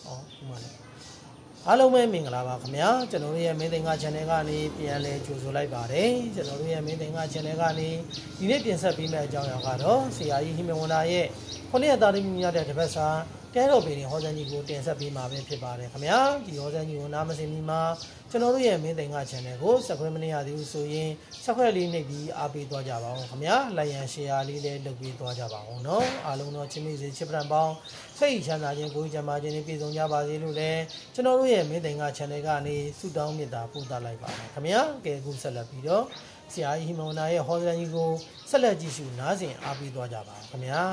အားလုံးပဲမင်္ဂလာပါခင်ဗျာကျွန်တော်တို့ရဲ့မင်းသိငါ channel ကနေပြန်လဲကြိုဆိုလိုက်ပါတယ်ကျွန်တော်တို့ရဲ့မင်းသိငါ channel ကနေဒီနေ့ပြင်ဆက်ပေးမယ့်အကြောင်းအရာကတော့ဆရာကြီးဟိမဝန္တာရဲ့9ရက်သားသမီးများတဲ့တပတ်စာတဲတော်ပေရင်ဟောစံကြီးကိုတင်ဆက်ပေးမှာပဲဖြစ်ပါတယ်ခင်ဗျာဒီဟောစံကြီးကိုနားမစင်မီမှာကျွန်တော်တို့ရဲ့မင်းသိငါ channel ကို subscribe မနေရသေးဘူးဆိုရင် subscribe လေးနှိပ်ပြီးအားပေးသွားကြပါအောင်ခင်ဗျာ like and share လေးလည်းလုပ်ပေးသွားကြပါအောင်เนาะအားလုံးတော့ချင်းမိစေချစ်ပံပေါင်းစိတ်ချမ်းသာခြင်းကိုယ်ချမ်းသာခြင်းနဲ့ပြည့်စုံကြပါစေလို့လည်းကျွန်တော်တို့ရဲ့မင်းသိငါ channel ကနေဆုတောင်းမေတ္တာပို့သလိုက်ပါတယ်ခင်ဗျာကဲအခုဆက်လက်ပြီးတော့ဆရာကြီးဟိမဝန္တာရဲ့ဟောစံကြီးကိုဆက်လက်ကြည့်ရှုနားဆင်အားပေးသွားကြပါခင်ဗျာ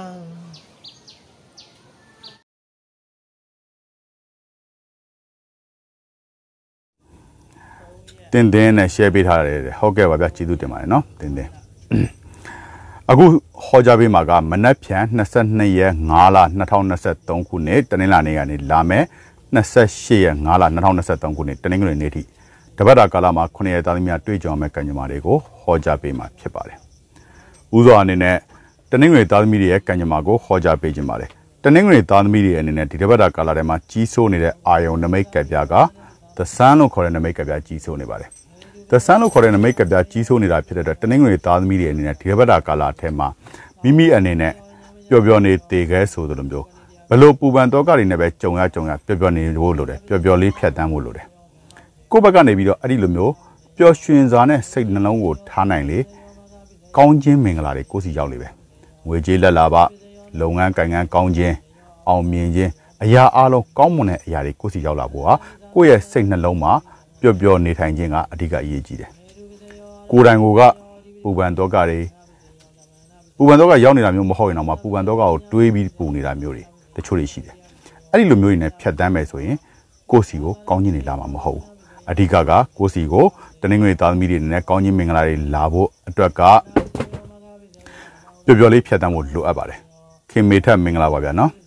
တင်းတင်းနဲ့ share ပေးထားတယ်ဟုတ်ကဲ့ပါဗျာကျေးဇူးတင်ပါတယ်နော်တင်းတင်းအခုဟောကြားပေးမှာကမနက်ဖြန်22ရက်5လ2023ခုနှစ်တနင်္လာနေ့ကနေလာမယ်28ရက်5လ2023ခုနှစ်တနင်္ဂနွေနေ့ထိတပတ်တာကာလမှာ9ရက်သားသမီးများတွေ့ကြုံမဲ့ကံကြမ္မာတွေကိုဟောကြားပေးမှာဖြစ်ပါတယ်ဥစွာအနေနဲ့တနင်္ဂနွေသားသမီးတွေရဲ့ကံကြမ္မာကိုဟောကြားပေးခြင်းပါတယ်တနင်္ဂနွေသားသမီးတွေအနေနဲ့ဒီတပတ်တာကာလထဲမှာကြီးစိုးနေတဲ့အာယုံနမိတ်ကပ်ပြားကThe Sun လို့ခေါ်တဲ့နမိတ်ကပ်ပြားကြီးစိုးနေပါတယ် The Sun လို့ခေါ်တဲ့နမိတ်ကပ်ပြားကြီးစိုးနေတာဖြစ်တဲ့အတွက်တနင်္ဂနွေသားသမီးတွေအနေနဲ့ဒီဘက်တာကာလအထက်မှာမိမိအနေနဲ့ပျော်ပျော်နေတည်ခဲဆိုသလိုမျိုးဘလို့ပူပန်တော့ကတွေနဲ့ပဲကြုံရပျော်ပျော်နေဖို့လိုတယ်ပျော်ပျော်လေးဖြတ်တန်းဖို့လိုတယ်ကိုယ့်ဘက်ကနေပြီးတော့အဲ့ဒီလိုမျိုးပျော်ရွှင်စွာနဲ့စိတ်နှလုံးကိုထားနိုင်လေကောင်းခြင်းမင်္ဂလာတွေကိုယ်စီရောက်လေပဲငွေကြေးလက်လာပါလုပ်ငန်းကိုင်ငန်းကောင်းခြင်းအောင်မြင်ခြင်းအရာအလုံးကောင်းမွန်တဲ့အရာတွေကိုယ်စီရောက်လာဖို့ဟာကိုယ့်ရဲ့စိတ်နှလုံးမှာပျော်ပျော်နေထိုင်ခြင်းကအဓိကအရေးကြီးတယ်ကိုယ်တိုင်ကိုကပူပန်တော့ကရောက်နေတာမျိုးမဟုတ်ရင်တော့မှပူပန်တော့ကကိုတွေးပြီးပူနေတာမျိုးတွေတချို့တွေရှိတယ်အဲ့ဒီလိုမျိုးတွေနဲ့ဖြတ်တန်းမယ်ဆိုရင်ကိုယ့်စီကိုကောင်းခြင်းတွေလာမှာမဟုတ်ဘူးအဓိကကကိုယ့်စီကိုတနင်္ဂနွေသားသမီးတွေနဲ့ကောင်းခြင်းမင်္ဂလာတွေလာဖို့အတွက်ကပျော်ပျော်လေးဖြတ်တန်းဖို့လိုအပ်ပါတယ်ခင်မေထက်မင်္ဂလာပါဗျာနော်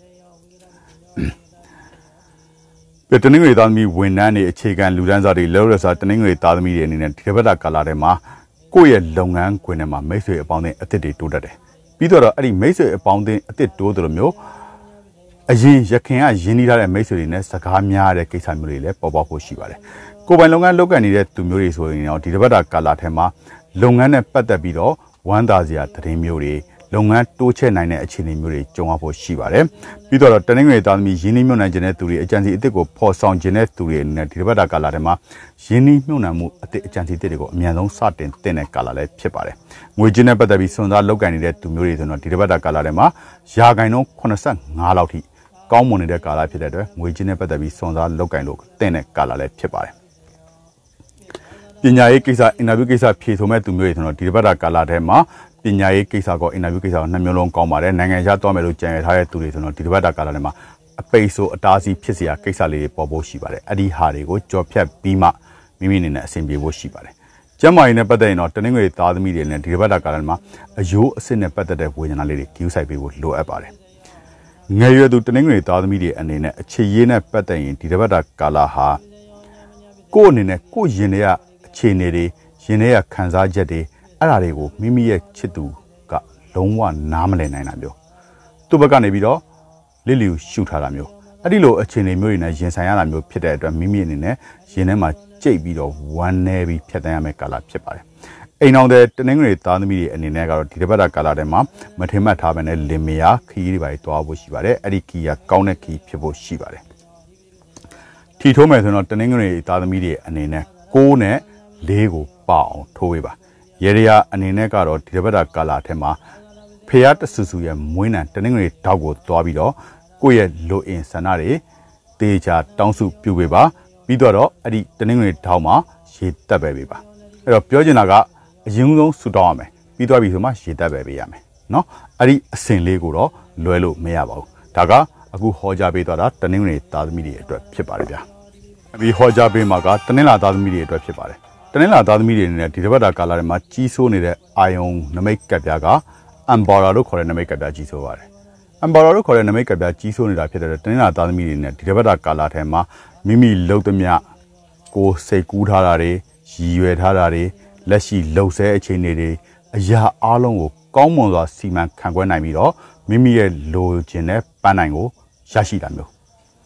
တနင်္ဂနွေသားသမီးဝန်ထမ်းတွေအခြေခံလူတန်းစားတွေလောရစာတနင်္ဂနွေသားသမီးတွေအနေနဲ့ဒီဘက်တာကာလထဲမှာကိုယ့်ရဲ့လုပ်ငန်းခွင်ထဲမှာမိတ်ဆွေအပေါင်းအသင်းအသစ်တွေတိုးတက်တယ်ပြီးတော့အဲ့ဒီမိတ်ဆွေအပေါင်းအသင်းအသစ်တိုးသလိုမျိုးအရင်ရခင်ကရင်းနှီးထားတဲ့မိတ်ဆွေတွေနဲ့စကားများတဲ့ကိစ္စမျိုးတွေလည်းပေါ်ပေါက်ဖို့ရှိပါတယ်ကိုယ်ပိုင်လုပ်ငန်းလုပ်ကိုင်နေတဲ့သူမျိုးတွေဆိုရင်တော့ဒီဘက်တာကာလထဲမှာလုပ်ငန်းနဲ့ပတ်သက်ပြီးတော့ဝမ်းသာစရာသတင်းမျိုးတွေလုပ်ငန်းတိုးချဲ့နိုင်တဲ့အခြေအနေမျိုးတွေကြုံရဖို့ရှိပါတယ်ပြီးတော့တနင်္ဂနွေသားသမီးရင်းနှီးမြှုပ်နှံခြင်းတဲ့သူတွေအကြံစီအသစ်ကိုဖော်ဆောင်ခြင်းတဲ့သူတွေအနေနဲ့ဒီဘက်တာကာလထဲမှာရင်းနှီးမြှုပ်နှံမှုအသစ်အကြံစီအသစ်တွေကိုအမြန်ဆုံးစတင်တင်တဲ့ကာလလည်းဖြစ်ပါတယ်ငွေကြေးနဲ့ပတ်သက်ပြီးစွန့်စားလုပ်ကိုင်နေတဲ့သူမျိုးတွေဆိုတော့ဒီဘက်တာကာလထဲမှာရာခိုင်နှုန်း85လောက်ထိကောင်းမွန်နေတဲ့ကာလဖြစ်တဲ့အတွက်ငွေကြေးနဲ့ပတ်သက်ပြီးစွန့်စားလုပ်ကိုင်လို့တင်တဲ့ကာလလည်းဖြစ်ပါတယ်ပညာရေးကိစ္စအင်တာဗျူးကိစ္စဖြေဆိုမဲ့သူမျိုးတွေဆိုတော့ဒီဘက်တာကာလထဲမှာပညာရေးကိစ္စကအင်တာဗျူးကိစ္စကနှစ်မျိုးလုံးကောင်းပါတယ်နိုင်ငံခြားသွားမယ်လို့ကြံရထားတဲ့သူတွေဆိုတော့ဒီတစ်ပတ်တာကာလထဲမှာအပိတ်ဆိုအတားအဆီးဖြစ်เสียကိစ္စလေးတွေပေါ်ဖို့ရှိပါတယ်အဲ့ဒီဟာတွေကိုကြော်ဖြတ်ပြီးမှမိမိအနေနဲ့အဆင်ပြေဖို့ရှိပါတယ်ကျန်းမာရေးနဲ့ပတ်သက်ရင်တော့တနင်္ဂနွေသားသမီးတွေနဲ့ဒီတစ်ပတ်တာကာလမှာအယိုးအစစ်နဲ့ပတ်သက်တဲ့ဝေဒနာလေးတွေကျူးဆိုင်ပေးဖို့လိုအပ်ပါတယ်ငယ်ရွယ်သူတနင်္ဂနွေသားသမီးတွေအနေနဲ့အခြေရေးနဲ့ပတ်သက်ရင်ဒီတစ်ပတ်တာကာလဟာကိုယ့်အနေနဲ့ကိုယ့်ရင်ထဲကအခြေအနေတွေရင်ထဲကခံစားချက်တွေအဲ့ဒါတွေကိုမိမိရဲ့ချစ်သူကလုံးဝနားမလည်နိုင်တာမျိုးသူ့ဘက်ကနေပြီးတော့လစ်လျူရှုထားတာမျိုးအဲ့ဒီလိုအခြေအနေမျိုးတွေနဲ့ရင်ဆိုင်ရတာမျိုးဖြစ်တဲ့အတွက်မိမိအနေနဲ့ရင်ထဲမှာကြိတ်ပြီးတော့ဝမ်းနေပြီးဖြတ်တန်းရမယ့်ကာလဖြစ်ပါတယ်အိမ်အောင်တဲ့တနင်္ဂနွေသားသမီးတွေအနေနဲ့ကတော့ဒီတစ်ပတ်တာကာလထဲမှာမထင်မှတ်ထားပဲနဲ့လင်မယားခီးတွေပါသွားဖို့ရှိပါတယ်အဲ့ဒီခီးကကောင်းတဲ့ခီးဖြစ်ဖို့ရှိပါတယ်ထီထိုးမယ်ဆိုတော့တနင်္ဂနွေသားသမီးတွေအနေနဲ့6နဲ့4ကိုပအောင်ထိုးပေးပါရေရအနေနဲ့ကတော့ဒီဘက်တာကာလာထဲမှာဖျားတဆူဆူရဲ့မွေးနံတနင်္ဂနွေတောက်ကိုသွားပြီးတော့ကိုယ့်ရဲ့လိုအင်ဆန္ဒတွေတေချာတောင်းစုပြုပေးပါပြီးတော့အဲ့ဒီတနင်္ဂနွေတောက်မှာရေတက်ပဲပေးပါအဲ့တော့ပြောချင်တာကအရင်ဆုံးဆူတောင်းရမယ်ပြီးတော့ပြီဆိုမှရေတက်ပဲပေးရမယ်နော်အဲ့ဒီအစဉ်လေးကိုတော့လွဲလို့မရပါဘူးဒါကအခုဟောကြားပေးသွားတာတနင်္ဂနွေသားသမီးတွေအတွက်ဖြစ်ပါတယ်ဗျာပြီးဟောကြားပေးမှာကတနင်္လာသားသမီးတွေအတွက်ဖြစ်ပါတယ်တနင်္လာသားသမီးတွေအနေနဲ့ဒီတစ်ပတ်တာကာလထဲမှာကြီးစိုးနေတဲ့အာယုံနမိတ်ကပ်ပြားကအမ်ဘော်ရာလို့ခေါ်တဲ့နမိတ်ကပ်ပြားကြီးစိုးပါတယ်အမ်ဘော်ရာလို့ခေါ်တဲ့နမိတ်ကပ်ပြားကြီးစိုးနေတာဖြစ်တဲ့တနင်္လာသားသမီးတွေနဲ့ဒီတစ်ပတ်တာကာလထဲမှာမိမိလှုပ်သမျှကိုစိတ်ကူးထားတာတွေရည်ရွယ်ထားတာတွေလက်ရှိလှုပ်ဆဲအခြေအနေတွေအရာအလုံးကိုကောင်းမွန်စွာစီမံခန့်ခွဲနိုင်ပြီးတော့မိမိရဲ့လိုချင်တဲ့ပန်းနိုင်ကိုရရှိတာမျိုး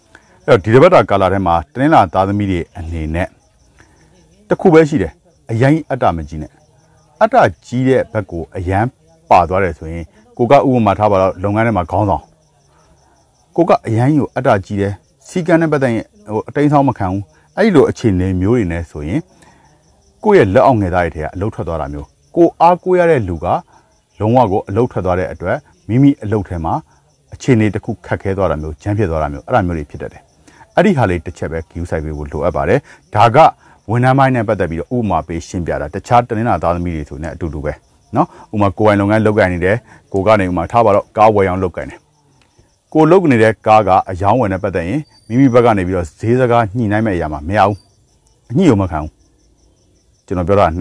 ဒီတစ်ပတ်တာကာလာထဲမှာတင်းလာသားသမီးတွေအနေနဲ့တခုပဲရှိတယ်အရင်အတ္တမကြီးနဲ့အတ္တကြီးတဲ့ဘက်ကိုအရန်ပါသွားတယ်ဆိုရင်ကိုကဥပမာထားပါတော့လုပ်ငန်းထဲမှာခေါင်းဆောင်ကိုကအရန်ကိုအတ္တကြီးတယ်စီကံနဲ့ပတ်သက်ရင်အတိုင်းဆောင်မခံဘူးအဲ့ဒီလိုအခြေအနေမျိုးတွေနဲ့ဆိုရင်ကိုယ့်ရဲ့လက်အောက်ငယ်သားတွေထဲကအလုတ်ထွက်သွားတာမျိုးကိုအားကိုးရတဲ့လူကလုံးဝကိုအလုတ်ထွက်သွားတဲ့အတွက်မိမိအလုတ်ထဲမှာအခြေအနေတစ်ခုခက်ခဲသွားတာမျိုးချမ်းဖြစ်သွားတာမျိုးအဲ့ဒါမျိုးတွေဖြစ်တတ်တယ်အဲ့ဒီဟာလေးတစ်ချက်ပဲ queue site ပေးဖို့လိုအပ်ပါတယ်ဒါကဝန်ထမ်းပိုင်းနဲ့ပတ်သက်ပြီးတော့ဥပမာပေးရှင်းပြတာတခြားတနင်္လာသားသမီးတွေဆိုနေအတူတူပဲเนาะဥပမာကိုယ်ပိုင်လုပ်ငန်းလုပ်ကိုင်နေတယ်ကိုကနေဥပမာထားပါတော့ကားဝယ်အောင်လုပ်ကိုင်တယ်ကိုလုပ်နေတဲ့ကားကအယောင်းဝယ်နဲ့ပတ်သက်ရင်မိမိဘက်ကနေပြီးတော့ဈေးစကားညှိနှိုင်းမဲ့အရာမှာမရဘူးအညှိရောမခံဘူးကျွန်တော်ပြောတာ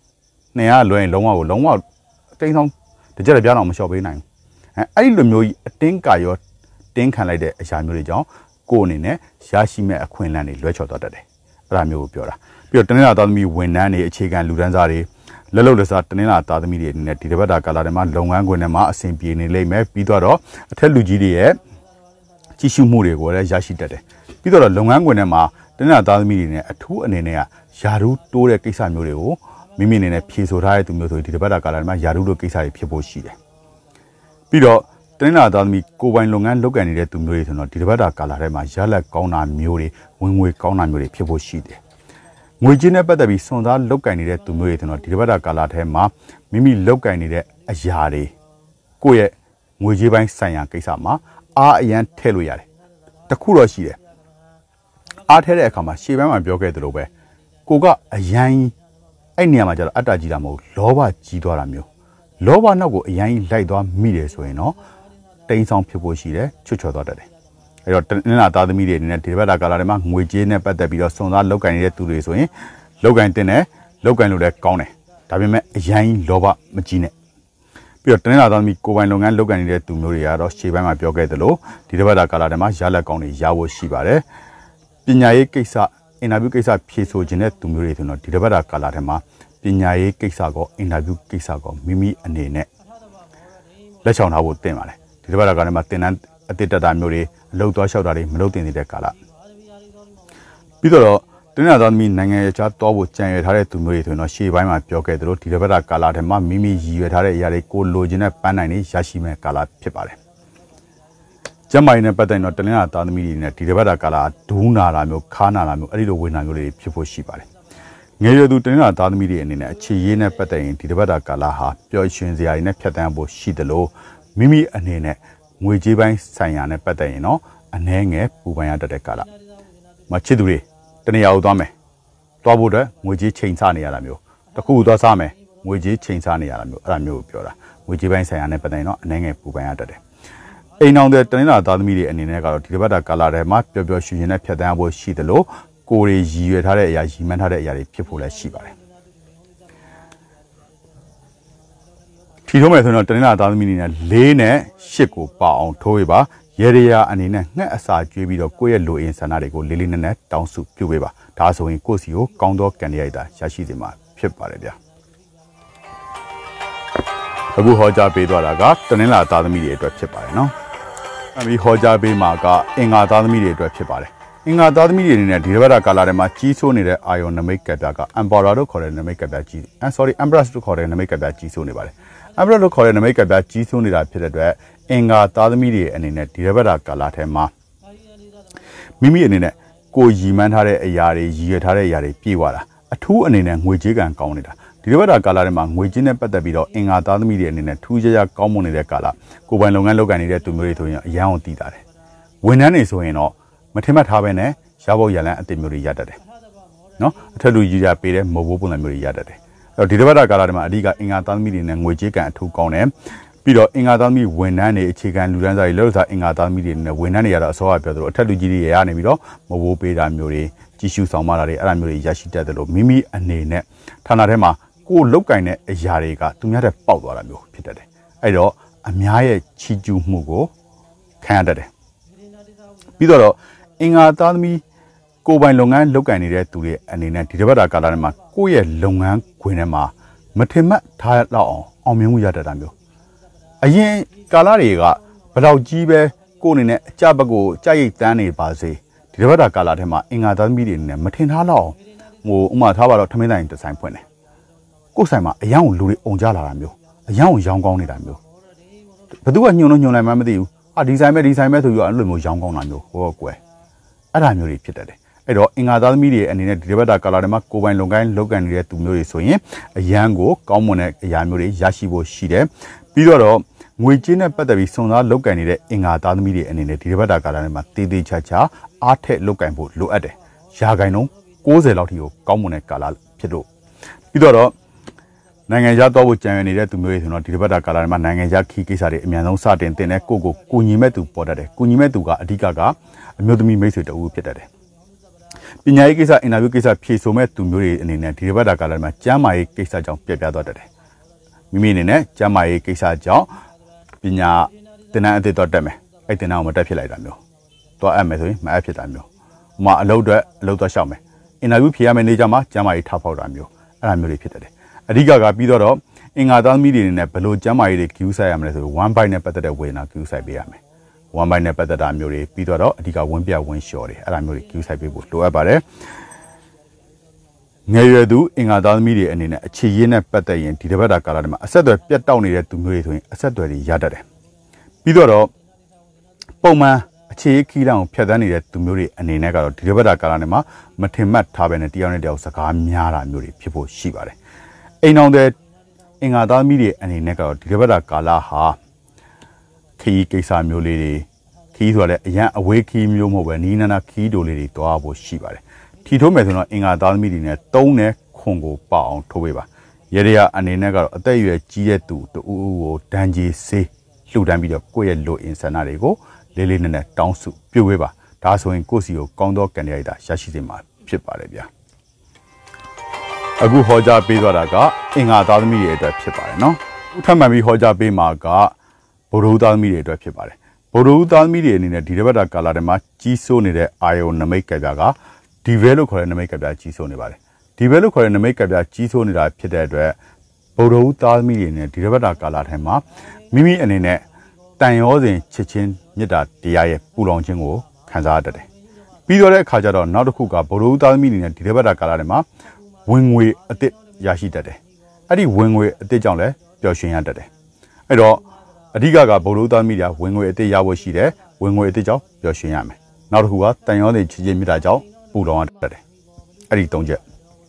200လွှဲရင်လုံးဝအတင်းဆောင်တစ်ချက်တပြားတော့မလျှော့ပေးနိုင်ဘူးအဲ့ဒီလိုမျိုးကြီးအတင်းကာရောတင်းခံလိုက်တဲ့အရာမျိုးတွေကြောင့်ကိုယ်အနေနဲ့ရရှိမဲ့အခွင့်အလမ်းတွေလွဲချော်သွားတတ်တယ်အဲ့ဒါမျိုးကိုပြောတာပြီးတော့တနင်္လာသားသမီးဝန်ထမ်းတွေအခြေခံလူတန်းစားတွေလက်လုံလက်စားတနင်္လာသားသမီးတွေအနေနဲ့ဒီတစ်ပတ်တာကာလာတွေမှာလုပ်ငန်းခွင်တွေမှာအဆင်ပြေနေလိမ့်မယ်ပြီးတော့အထက်လူကြီးတွေရဲ့ကြီးစုမှုတွေကိုလည်းရရှိတတ်တယ်ပြီးတော့လုပ်ငန်းခွင်တွေမှာတနင်္လာသားသမီးတွေနဲ့အထူးအနေနဲ့ကယာရုတိုးတဲ့ကိစ္စမျိုးတွေကိုမိမိအနေနဲ့ဖြေဆိုထားတဲ့သူမျိုးဆိုဒီတစ်ပတ်တာကာလာတွေမှာယာရုလိုကိစ္စတွေဖြစ်ဖို့ရှိတယ်ပြီးတော့တနင်္လာသားသမီးကိုပိုင်လုပ်ငန်းလုပ်ကိုင်နေတဲ့သူမျိုးတွေဆိုတော့ဒီတစ်ပတ်တာကာလာထဲမှာရလက်ကောင်းတာမျိုးတွေဝင်ငွေကောင်းတာမျိုးတွေဖြစ်ဖို့ရှိတယ်ငွေကြေးနဲ့ပတ်သက်ပြီးစွန့်စားလုပ်ကိုင်နေတဲ့သူမျိုးတွေဆိုတော့ဒီတစ်ပတ်တာကာလာထဲမှာမိမိလုပ်ကိုင်နေတဲ့အရာတွေကိုယ့်ရဲ့ငွေကြေးပိုင်းဆိုင်ရာကိစ္စမှာအားအရန်ထည့်လို့ရတယ်တခုတော့ရှိတယ်အားထည့်တဲ့အခါမှာရှေ့ပိုင်းမှာပြောခဲ့သလိုပဲကိုကအရန်အဲ့နေရာမှာကျတော့အတ္တကြီးတာမဟုတ်လောဘကြီးသွားတာမျိုးလောဘနောက်ကိုအရင်လိုက်သွားမိတယ်ဆိုရင်တော့တိမ်ဆောင်ဖြစ်ဖို့ရှိတယ်ချွတ်ချော်သွားတတ်တယ်အဲ့တော့တနင်္လာသားသမီးတွေအနေနဲ့ဒီဘက်တာကာလာတွေမှာငွေကြေးနဲ့ပတ်သက်ပြီးတော့စွန့်စားလောက်ကိုင်နေတဲ့သူတွေဆိုရင်လောက်ကိုင်တင်တယ်လောက်ကိုင်လို့လည်းကောင်းတယ်ဒါပေမဲ့အရင်လောဘမကြီးနဲ့ပြီးတော့တနင်္လာသားသမီးကိုပိုင်လုပ်ငန်းလောက်ကိုင်နေတဲ့သူမျိုးတွေကတော့ရှေ့ပိုင်းမှာပြောခဲ့သလိုဒီဘက်တာကာလာတွေမှာရလက်ကောင်းတွေရဖို့ရှိပါတယ်ပညာရေးကိစ္စအင်တာဗျူးကိစ္စဖြေဆိုခြင်းတဲ့သူမျိုးတွေဆိုတော့ဒီဘက်တာကာလာတွေမှာပညာရေးကိစ္စကောအင်တာဗျူးကိစ္စကောမိမိအနေနဲ့လက်ဆောင်ထားဖို့တင်ပါတယ်ဒီတစ်ပတ်ကလည်းမှတင်တန်းအတိတ်တာမျိုးတွေအလုပ်သွားလျှောက်တာတွေမလုပ်တင်နေတဲ့ကာလပြီးတော့တင်းနာသားသမီးနိုင်ငံရေးချတောဖို့ကြံရထားတဲ့သူမျိုးတွေဆိုတော့ရှေ့ပိုင်းမှာပြောခဲ့သလိုဒီတစ်ပတ်ကာလထဲမှာမိမိရည်ရွယ်ထားတဲ့အရာတွေကိုလိုချင်တဲ့ပန်းနိုင်တွေရရှိမဲ့ကာလဖြစ်ပါတယ်ကျမ်းမာရေးနဲ့ပတ်သက်တော့တင်းနာသားသမီးတွေနဲ့ဒီတစ်ပတ်ကာလဒူးနာတာမျိုးခါနာတာမျိုးအဲ့ဒီလိုဝေနာမျိုးတွေဖြစ်ဖို့ရှိပါတယ်ငယ်ရွယ်သူတင်းနာသားသမီးတွေအနေနဲ့အခြေရေးနဲ့ပတ်သက်ရင်ဒီတစ်ပတ်ကာလဟာပျော်ရွှင်စရာတွေနဲ့ဖြတ်သန်းဖို့ရှိတယ်လို့မိမိအနေနဲ့ငွေကြေးပိုင်းဆိုင်ရာနဲ့ပတ်သက်ရင်တော့အနည်းငယ်ပူပန်ရတတ်တဲ့ကာလမချစ်သူတွေတနေရာကိုသွားမယ်သွားဖို့အတွက်ငွေကြေးချိန်ဆနေရတာမျိုးတခုသွားစားမယ်ငွေကြေးချိန်ဆနေရတာမျိုးအဲ့ဒါမျိုးကိုပြောတာငွေကြေးပိုင်းဆိုင်ရာနဲ့ပတ်သက်ရင်တော့အနည်းငယ်ပူပန်ရတတ်တယ်အိမ်အောင်တဲ့တနင်္လာသားသမီးတွေအနေနဲ့ကတော့ဒီတစ်ပတ်ကာလထဲမှာပျော်ပျော်ရွှင်ရွှင်နဲ့ဖြတ်သန်းဖို့ရှိတယ်လို့ကိုယ်ရည်ရွယ်ထားတဲ့အရာရည်မှန်းထားတဲ့အရာတွေဖြစ်ဖို့လည်းရှိပါတယ်ထီထိုးမယ်ဆိုတော့တနင်္လာသားသမီးတွေနဲ့4နဲ့8ကိုပါအောင်ထိုးရပါရေရရာအနေနဲ့ငှက်အစာကျွေးပြီးတော့ကိုယ့်ရဲ့လူအင်ဆန္ဒတွေကိုလေးလေးနက်နက်တောင်းစုပြုပေးပါဒါဆိုရင်ကိုယ့်စီကိုကောင်းသောကံရိုက်တာရရှိစေမှာဖြစ်ပါတယ်ဗျာအခုဟောကြားပေးသွားတာကတနင်္လာသားသမီးတွေအတွက်ဖြစ်ပါတယ်နော်အဲဒီဟောကြားပေးမှာကအင်္ဂါသားသမီးတွေအတွက်ဖြစ်ပါတယ်အင်္ဂါသားသမီးတွေအနေနဲ့ဒီဘက်ကာလာထဲမှာကြီးစိုးနေတဲ့အာယုံနမိတ်ကပ်ပြားက Emperor တို့ခေါ်တဲ့နမိတ်ကပ်ပြားကြီး Empress တို့ခေါ်တဲ့နမိတ်ကပ်ပြားကြီးစိုးနေပါတယ် Emperor တို့ခေါ်တဲ့နမိတ်ကပ်ပြားကြီးစိုးနေတာဖြစ်တဲ့အတွက်အင်္ဂါသားသမီးတွေအနေနဲ့ဒီဘက်ကာလာထဲမှာမိမိအနေနဲ့ကိုရည်မှန်းထားတဲ့အရာတွေရည်ရွယ်ထားတဲ့အရာတွေပြည့်ဝတာအထူးအနေနဲ့ငွေကြေးကံကောင်းနေတာဒီဘက်ကာလာထဲမှာငွေကြေးနဲ့ပတ်သက်ပြီးတော့အင်္ဂါသားသမီးတွေအနေနဲ့ထူးခြားခြားကောင်းမွန်နေတဲ့ကာလာကိုပိုင်လုပ်ငန်းလုပ်ကိုင်နေတဲ့သူမျိုးတွေဆိုရင်အရန်အောင်တည်တာတယ်ဝန်ထမ်းတွေဆိုရင်တော့မထင်မှတ်ထားပဲနဲ့ရဖို့ရလန်းအတင်မျိုးတွေရတတ်တယ်နော်အထက်လူကြီးကြပေးတဲ့မဟုတ်ဘူးပုံစံမျိုးတွေရတတ်တယ်အဲ့တော့ဒီတစ်ပတ်ကာလတွေမှာအဓိကအင်္ဂါသားသမီးတွေနဲ့ငွေကြေးကံအထူးကောင်းတယ်ပြီးတော့အင်္ဂါသားသမီးဝန်ထမ်းတွေအခြေခံလူတန်းစားတွေလောက်စားအင်္ဂါသားသမီးတွေနဲ့ဝန်ထမ်းတွေရတော့အစောကပြောသလိုအထက်လူကြီးတွေရနေပြီးတော့မဟုတ်ဘူးပေးတာမျိုးတွေကြီးစုဆောင်မတာတွေအဲ့ဒါမျိုးတွေရရှိတတ်တယ်လို့မိမိအနေနဲ့ဌာနထဲမှာကိုယ်လုတ်ကင်တဲ့အရာတွေကသူများတဲ့ပေါက်သွားတာမျိုးဖြစ်တတ်တယ်အဲ့တော့အများရဲ့ချီးကျူးမှုကိုခံရတတ်တယ်ပြီးတော့အင်္ဂါသားသမီးကိုပိုင်လုပ်ငန်းလုပ်ကိုင်နေတဲ့သူတွေအနေနဲ့ဒီတစ်ပတ်ကာလထဲမှာကိုယ့်ရဲ့လုပ်ငန်းခွင်ထဲမှာမထင်မှတ်ထားတော့အောင်မြင်မှုရတတ်တာမျိုးအရင်ကာလတွေကဘယ်တော့ကြီးပဲကိုယ်အနေနဲ့အကြဘက်ကိုကြိုက်ရိတ်တန်းနေပါစေဒီတစ်ပတ်တာကာလထဲမှာအင်္ဂါသားသမီးတွေနဲ့မထင်ထားတော့ဟိုဥမာထားပါတော့ထမင်းတိုင်းတစ်ဆိုင်ဖွင့်တယ်ကိုယ်ဆိုင်မှာအယောင်လူတွေအုံကြလာတာမျိုးအယောင်ရောင်းကောင်းနေတာမျိုးဘသူကညွန်လို့ညွန်လိုက်မှမသိဘူးဒီဆိုင်မဲ့ဆိုပြီးတော့အဲ့လိုမျိုးရောင်းကောင်းတာမျိုးဟောကွယ်အဲ့ဒါမျိုးတွေဖြစ်တတ်တယ်အဲ့တော့အင်္ဂါသားသမီးတွေအနေနဲ့ဒီတစ်ပတ်တာကာလထဲမှာကိုယ်ပိုင်လုပ်ကိုင်းလုပ်ကန်နေတဲ့သူမျိုးတွေဆိုရင်အရန်ကိုကောင်းမွန်တဲ့အရာမျိုးတွေရရှိဖို့ရှိတယ်ပြီးတော့ငွေကြေးနဲ့ပတ်သက်ပြီးစုံစမ်းလုပ်ကန်နေတဲ့အင်္ဂါသားသမီးတွေအနေနဲ့ဒီတစ်ပတ်တာကာလထဲမှာတေးသေးချာချာအားထက်လုပ်ကန်ဖို့လိုအပ်တယ်ရာခိုင်နှုန်း60လောက်ထိကိုကောင်းမွန်တဲ့ကာလဖြစ်လို့ပြီးတော့နိုင်ငံခြားသွားဖို့ကြံရနေတဲ့သူမျိုးတွေဆိုတော့ဒီတစ်ပတ်တာကာလမှာနိုင်ငံခြားခီးကိစ္စတွေအများဆုံးစတင်တင်တဲ့ကိုညီမဲ့သူပေါ်တတ်တယ်ကိုညီမဲ့သူကအဓိကအမျိုးသမီးမိတ်ဆွေတအူဖြစ်တတ်တယ်ပညာရေးကိစ္စအင်တာဗျူးကိစ္စဖြေဆိုမဲ့သူမျိုးတွေအနေနဲ့ဒီတစ်ပတ်တာကာလမှာကျမ်းမာရေးကိစ္စကြောင့်ပြက်ပြားသွားတတ်တယ်မိမိအနေနဲ့ကျမ်းမာရေးကိစ္စကြောင့်ပညာသင်တန်းအသစ်တော့တက်မယ်အဲ့သင်တန်းကိုမတက်ဖြစ်လိုက်တာမျိုးသွားအပ်မယ်ဆိုရင်မအပ်ဖြစ်တာမျိုးဥမာအလုပ်တော့ရှောက်မယ်အင်တာဗျူးဖြေရမယ့်နေ့ကျမှကျမ်းမာရေးထောက်ဖောက်တာမျိုးအဲ့ဒါမျိုးတွေဖြစ်တတ်တယ်အဓိကပြီးတော့အင်္ဂါသားသမီးတွေနဲ့ဘယ်လိုကျမ်းမာရေးတွေ queue ဆိုင်ရမလဲဆို1 byte နဲ့ပတ်သက်တဲ့ဝေဒနာ queue ဆိုင်ပေးရမယ်1 byte နဲ့ပတ်သက်တာမျိုးတွေပြီးတော့အဓိကဝင်းပြဝင်းလျှော်တွေအဲ့ဒါမျိုးတွေ queue ဆိုင်ပေးဖို့လိုအပ်ပါတယ်ငယ်ရွယ်သူအင်္ဂါသားသမီးတွေအနေနဲ့အခြေရင်းနဲ့ပတ်သက်ရင်ဒီတစ်ပတ်တာကာလမှာအဆက်အသွယ်ပြတ်တောက်နေတဲ့သူမျိုးတွေဆိုရင်အဆက်အသွယ်တွေရတတ်တယ်ပြီးတော့ပုံမှန်အခြေရခီးတောင်ဖြတ်သန်းနေတဲ့သူမျိုးတွေအနေနဲ့ကတော့ဒီတစ်ပတ်တာကာလမှာမထင်မှတ်ထားပဲနဲ့တယောက်နဲ့တယောက်စကားများတာမျိုးတွေဖြစ်ဖို့ရှိပါတယ်အိမ်အောင်တဲ့အင်္ဂါသားမိတွေအနေနဲ့ကတော့ဒီတစ်ပတ်တာကာလဟာခီးကိစ္စမျိုးလေးတွေခီးဆိုရတဲ့အရန်အဝေးခီးမျိုးမဟုတ်ပဲနီးနားနားခီးတိုလေးတွေတွားဖို့ရှိပါတယ်ထီထိုးမယ်ဆိုတော့အင်္ဂါသားမိတွေနဲ့တုံးနဲ့ခွန်ကိုပအောင်ထိုးပေးပါရေရအနေနဲ့ကတော့အသက်အရွယ်ကြီးတဲ့သူတူကိုဒဏ်ကြီးစေးလှူဒန်းပြီးတော့ကိုယ့်ရဲ့လိုအင်ဆန္ဒတွေကိုလေးလေးနက်နက်တောင်းစုပြုပေးပါဒါဆိုရင်ကိုယ့်စီကိုကောင်းသောကံရည်တာရရှိစေမှာဖြစ်ပါတယ်ဗျာအခုဟောကြားပေးသွားတာကအင်္ဂါသားသမီးတွေအတွက်ဖြစ်ပါတယ်နော်။ထပ်မံပြီးဟောကြားပေးမှာကဗုဒ္ဓသားသမီးတွေအတွက်ဖြစ်ပါတယ်။ဗုဒ္ဓသားသမီးတွေအနေနဲ့ဒီတစ်ပတ်တာကာလထဲမှာကြီးစိုးနေတဲ့အာယုံနမိတ်ကပြကဒီဘဲလို့ခေါ်တဲ့နမိတ်ကပြကြီးစိုးနေပါတယ်။ဒီဘဲလို့ခေါ်တဲ့နမိတ်ကပြကြီးစိုးနေတာဖြစ်တဲ့အတွက်ဗုဒ္ဓသားသမီးတွေနဲ့ဒီတစ်ပတ်တာကာလထဲမှာမိမိအနေနဲ့တန်ရောစဉ်ချစ်ချင်းမေတ္တာတရားရဲ့ပူလောင်ခြင်းကိုခံစားရတတ်တယ်။ပြီးတော့တဲ့အခါကျတော့နောက်တစ်ခုကဗုဒ္ဓသားသမီးတွေနဲ့ဒီတစ်ပတ်တာကာလထဲမှာဝင်ငွေအသစ်ရရှိတတ်တယ်။အဲ့ဒီဝင်ငွေအသစ်ကြောင့်လည်းပျော်ရွှင်ရတတ်တယ်။အဲ့တော့အဓိကဗုဒ္ဓသားမိတွေကဝင်ငွေအသစ်ရဖို့ရှိတယ်။ဝင်ငွေအသစ်ကြောင့်ပျော်ရွှင်ရမယ်။နောက်တစ်ခုကတန်ရောတဲ့ချစ်ချင်းမြတ်တာကြောင့်ပူလောင်ရတတ်တယ်။အဲ့ဒီ၃ချက်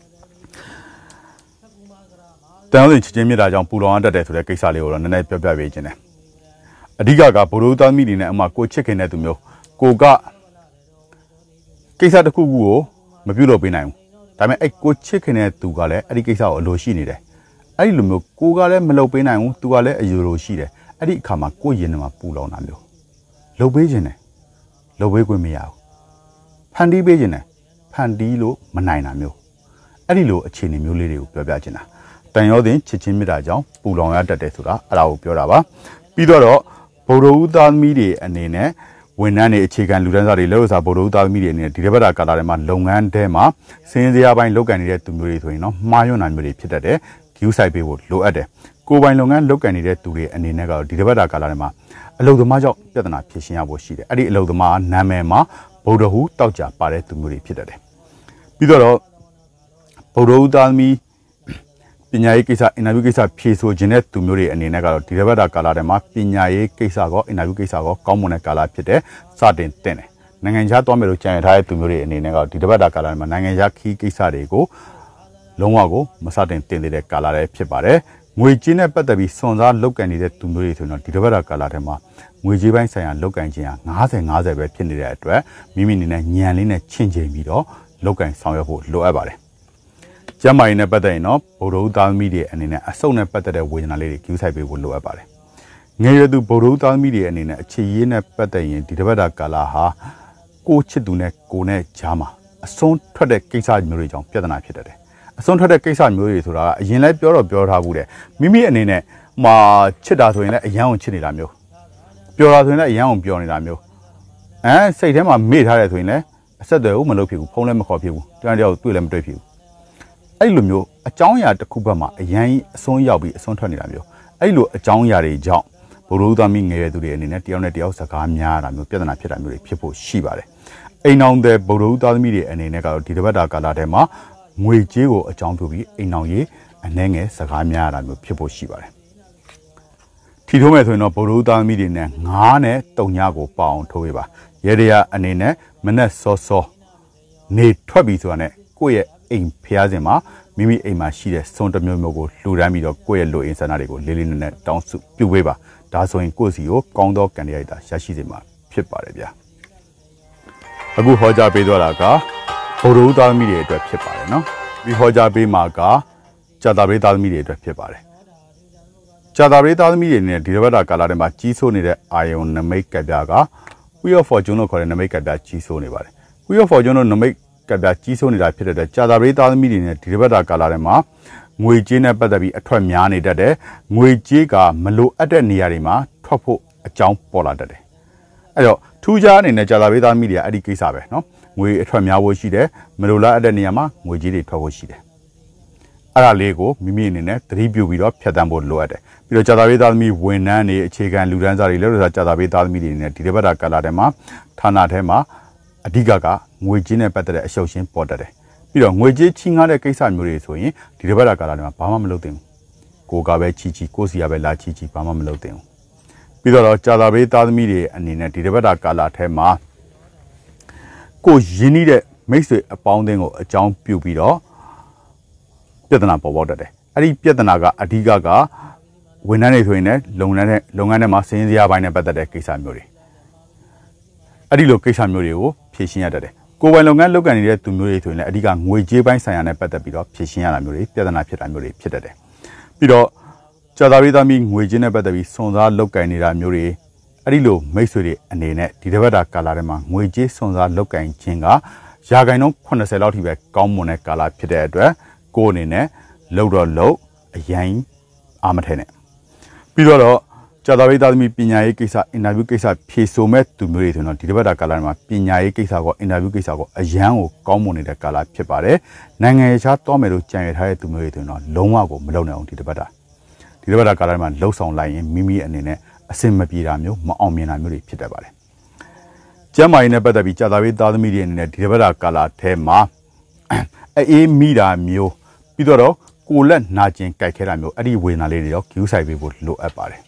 တန်ရောတဲ့ချစ်ချင်းမြတ်တာကြောင့်ပူလောင်ရတတ်တယ်ဆိုတဲ့ကိစ္စလေးကိုတော့နည်းနည်းပြောပြပေးခြင်းတယ်။အဓိကဗုဒ္ဓသားမိတွေနဲ့အမှကိုချစ်ခင်တဲ့သူမျိုးကိုကကိစ္စတစ်ခုခုကိုမပြုလုပ်ပေးနိုင်ဘူး။ဒါပေမဲ့အဲ့ကိုချစ်ခင်တဲ့သူကလည်းအဲ့ဒီကိစ္စကိုအလိုရှိနေတယ်အဲ့ဒီလိုမျိုးကိုကလည်းမလုပ်ပေးနိုင်ဘူးသူကလည်းအယူလိုရှိတယ်အဲ့ဒီအခါမှာကိုရင်ထဲမှာပူလောင်တာမျိုးလုပ်ပေးခြင်းတယ်လုပ်ပေးခွင့်မရဘူးဖန်တီးပေးခြင်းတယ်ဖန်တီးလို့မနိုင်တာမျိုးအဲ့ဒီလိုအခြေအနေမျိုးလေးတွေကိုပြောပြခြင်းတာတန်ရောတင်ချစ်ချင်းမြတ်တာကြောင့်ပူလောင်ရတတ်တယ်ဆိုတာအဲ့ဒါကိုပြောတာပါပြီးတော့ဗုဒ္ဓဦးသားသမီးတွေအနေနဲ့ဝန်ထမ်းတွေအခြေခံလူတန်းစားတွေလက်ဝတ်စာဗုဒ္ဓဦးသားသမီးတွေအနေနဲ့ဒီတစ်ပတ်တာကာလထဲမှာလုပ်ငန်းထဲမှာစင်းစရာပိုင်းလုပ်ကင်နေတဲ့သူမျိုးတွေဆိုရင်တော့မှားယွင်းတာမျိုးတွေဖြစ်တတ်တယ်ဂယူးဆိုင်ပေးဖို့လိုအပ်တယ်ကိုယ်ပိုင်လုပ်ငန်းလုပ်ကင်နေတဲ့သူတွေအနေနဲ့ကတော့ဒီတစ်ပတ်တာကာလထဲမှာအလုပ်သမားကြောင့်ပြဿနာဖြစ်ရှင်းရဖို့ရှိတယ်အဲ့ဒီအလုပ်သမားနာမည်မှာဗုဒ္ဓဟူတောက်ကြပါတဲ့သူမျိုးတွေဖြစ်တတ်တယ်ပြီးတော့ဗုဒ္ဓဦးသားသမီးပညာရေးကိစ္စအင်တာဗျူးကိစ္စဖြေဆိုခြင်းတဲ့သူမျိုးတွေအနေနဲ့ကတော့ဒီတစ်ပတ်တာကာလထဲမှာပညာရေးကိစ္စကောအင်တာဗျူးကိစ္စကောကောင်းမွန်တဲ့ကာလဖြစ်တဲ့စတင်တင်တယ်နိုင်ငံခြားသွားမယ်လို့ကြံရထားတဲ့သူမျိုးတွေအနေနဲ့ကတော့ဒီတစ်ပတ်တာကာလထဲမှာနိုင်ငံခြားခီးကိစ္စတွေကိုလုံးဝကိုမစတင်တင်သေးတဲ့ကာလလည်းဖြစ်ပါတယ်ငွေကြေးနဲ့ပတ်သက်ပြီးစွန့်စားလုပ်ကန်နေတဲ့သူမျိုးတွေဆိုတော့ဒီတစ်ပတ်တာကာလထဲမှာငွေကြေးပိုင်းဆိုင်ရာလုပ်ကန်ခြင်းဟာ50-50ပဲဖြစ်နေတဲ့အတွက်မိမိအနေနဲ့ညံလေးနဲ့ချင့်ချိန်ပြီးတော့လုပ်ကန်ဆောင်ရွက်ဖို့လိုအပ်ပါတယ်ကျမ်းမာရေးနဲ့ပတ်သက်ရင်တော့ဗုဒ္ဓဦးသားသမီးတွေအနေနဲ့အဆုတ်နဲ့ပတ်သက်တဲ့ဝေဒနာလေးတွေcứuဆိုင်ပေးဖို့လိုအပ်ပါတယ်ငယ်ရွယ်သူဗုဒ္ဓဦးသားသမီးတွေအနေနဲ့အခြေရေးနဲ့ပတ်သက်ရင်ဒီတစ်ပတ်တာကာလဟာကိုချစ်သူနဲ့ကိုနဲ့ကြားမှာအဆုံးထွက်တဲ့ကိစ္စမျိုးတွေကြောင့်ပြဿနာဖြစ်တတ်တယ်အဆုံးထွက်တဲ့ကိစ္စမျိုးတွေဆိုတာကအရင်လည်းပြောထားဘူးတဲ့မိမိအနေနဲ့မှာချစ်တာဆိုရင်လည်းအယံအောင်ချစ်နေတာမျိုးပျော်တာဆိုရင်လည်းအယံအောင်ပျော်နေတာမျိုးစိတ်ထဲမှာမေ့ထားတယ်ဆိုရင်လည်းအဆက်အသွယ်ကိုမလုပ်ဖြစ်ဘူးဖုန်းလည်းမခေါ်ဖြစ်ဘူးတန်းတယောက်တွေ့လည်းမတွေ့ဖြစ်ဘူးအဲ့လိုမျိုးအကြောင်းအရာတစ်ခုဘက်မှာအရန်အဆုံးရောက်ပြီးအဆုံးထွက်နေတာမျိုးအဲ့လိုအကြောင်းအရာတွေကြောင့်ဗုဒ္ဓဦးသားမိငယ်ရသူတွေအနေနဲ့တယောက်နဲ့တယောက်စကားများတာမျိုးပြဿနာဖြစ်တာမျိုးတွေဖြစ်ဖို့ရှိပါတယ်အိမ်အောင်တဲ့ဗုဒ္ဓဦးသားသမီးတွေအနေနဲ့ကတော့ဒီတစ်ပတ်တာကာလထဲမှာငွေကြေးကိုအကြောင်းပြုပြီးအိမ်အောင်ရေးအနှဲငယ်စကားများရတာမျိုးဖြစ်ဖို့ရှိပါတယ်ထီထိုးမယ်ဆိုရင်တော့ဗုဒ္ဓဦးသားသမီးတွေနဲ့9နဲ့3ညကိုပေါအောင်ထိုးပေးပါရေရအနေနဲ့မနဲ့စောစောနေထွက်ပြီးဆိုတာနဲ့ကိုယ့်ရဲ့အိမ်ဖျားစဉ်မှာမိမိအိမ်မှာရှိတဲ့စွန်တစ်မျိုးမျိုးကိုလှူဒန်းပြီးတော့ကိုယ့်ရဲ့လူအင်ဆန္ဒတွေကိုလေးလေးနက်နက်တောင်းစုပြုပေးပါဒါဆိုရင်ကိုယ့်စီကိုကောင်းသောကံတရားရရှိစေမှာဖြစ်ပါတယ်ဗျာအခုဟောကြားပေးသွားတာကဗုဒ္ဓဦးသားသမီးတွေအတွက်ဖြစ်ပါတယ်နော်ပြီးဟောကြားပေးမှာကကြာတာပရိသားသမီးတွေအတွက်ဖြစ်ပါတယ်ကြာတာပရိသားသမီးတွေနဲ့ဒီတစ်ပတ်တာကာလထဲမှာကြီးစိုးနေတဲ့အာယုံနမိတ်ကပြက Wheel of Fortune လို့ခေါ်တဲ့နမိတ်ကပြကြီးစိုးနေပါတယ် Wheel of Fortune လို့နမိတ်ကပြကြီးစိုးနေတာဖြစ်တဲ့အတွက်ကြာတာပရိသားသမီးတွေနဲ့ဒီတစ်ပတ်တာကာလထဲမှာငွေကြေးနဲ့ပတ်သက်ပြီးအထွက်များနေတတ်တယ်ငွေကြေးကမလိုအပ်တဲ့နေရာတွေမှာထွက်ဖို့အကြောင်းပေါ်လာတတ်တယ်အဲ့တော့ထူးခြားအနေနဲ့ကြာတာပရိသားသမီးတွေကအဲ့ဒီကိစ္စပဲနော်ငွေအထွက်များဖို့ရှိတယ်မလိုလားအပ်တဲ့နေရာမှာငွေကြေးတွေထွက်ဖို့ရှိတယ်အဲ့ဒါလေးကိုမိမိအနေနဲ့သတိပြုပြီးတော့ဖြတ်တန်းဖို့လိုအပ်တယ်ပြီးတော့ကြာတာပရိသားသမီးဝန်ထမ်းတွေအခြေခံလူတန်းစားတွေလည်းလို့ကြာတာပရိသားသမီးတွေနဲ့ဒီတစ်ပတ်တာကာလထဲမှာဌာနထဲမှာအဓိကငွေကြေးနဲ့ပတ်သက်တဲ့အရှုပ်ရှင်းပေါ်တတ်တယ်ပြီးတော့ငွေကြေးချီးငှားတဲ့ကိစ္စမျိုးတွေဆိုရင်ဒီတစ်ပတ်တာကာလထဲမှာဘာမှမလုပ်သင့်ဘူးကိုကပဲချီကိုစီကပဲလာချီဘာမှမလုပ်သင့်ဘူးပြီးတော့ကြာတာပရိသားသမီးတွေအနေနဲ့ဒီတစ်ပတ်တာကာလထဲမှာကိုရင်းနှီးတဲ့မိတ်ဆွေအပေါင်းအသင်းကိုအကြောင်းပြုပြီးတော့ပြဿနာပေါ်ပေါက်တတ်တယ်အဲ့ဒီပြဿနာကအဓိကဝန်ထမ်းတွေဆိုရင်လည်းလုပ်ငန်းထဲမှာစင်းစရာပိုင်းနဲ့ပတ်သက်တဲ့ကိစ္စမျိုးတွေအဲ့ဒီလိုကိစ္စမျိုးတွေကိုဖြေရှင်းရတတ်တယ်ကိုယ်ပိုင်လုပ်ငန်းလုပ်ကိုင်နေတဲ့သူမျိုးတွေဆိုရင်လည်းအဓိကငွေကြေးပိုင်းဆိုင်ရာနဲ့ပတ်သက်ပြီးတော့ဖြေရှင်းရတာမျိုးတွေပြဿနာဖြစ်တာမျိုးတွေဖြစ်တတ်တယ်ပြီးတော့ကြာတာပရိသားသမီးငွေကြေးနဲ့ပတ်သက်ပြီးစွန်စားလုပ်ကိုင်နေတာမျိုးတွေအဲ့ဒီလိုမိတ်ဆွေတွေအနေနဲ့ဒီတစ်ပတ်တာကာလထဲမှာငွေကြေးစွန်စားလုပ်ကိုင်ခြင်းကရာခိုင်နှုန်း80လောက်ထိပဲကောင်းမွန်တဲ့ကာလဖြစ်တဲ့အတွက်ကိုယ်အနေနဲ့လုပ်အရင်အားမထဲနဲ့ပြီးတော့ကြာတာပရိသားသမီးပညာရေးကိစ္စအင်တာဗျူးကိစ္စဖြေဆိုမဲ့သူမျိုးတွေဆိုတော့ဒီတစ်ပတ်တာကာလမှာပညာရေးကိစ္စကအင်တာဗျူးကိစ္စကအရန်ကိုကောင်းမွန်နေတဲ့ကာလဖြစ်ပါတယ်နိုင်ငံရေးခြားသွားမယ်လို့ကြံရထားတဲ့သူမျိုးတွေဆိုတော့လုံးဝကိုမလုပ်နိုင်အောင်ဒီတစ်ပတ်တာကာလမှာလှုပ်ဆောင်လိုက်ရင်မိမိအနေနဲ့အဆင်မပြေတာမျိုးမအောင်မြင်တာမျိုးတွေဖြစ်တတ်ပါတယ်ကျမ်းမာရေးနဲ့ပတ်သက်ပြီးကြာတာပရိသားသမီးတွေအနေနဲ့ဒီတစ်ပတ်တာကာလထဲမှာအေးမိတာမျိုးပြီးတော့ကိုလက်နာကျင်ကြိုက်ခဲတာမျိုးအဲ့ဒီဝေဒနာလေးတွေတော့ဂရုစိုက်ပေးဖို့လိုအပ်ပါတယ်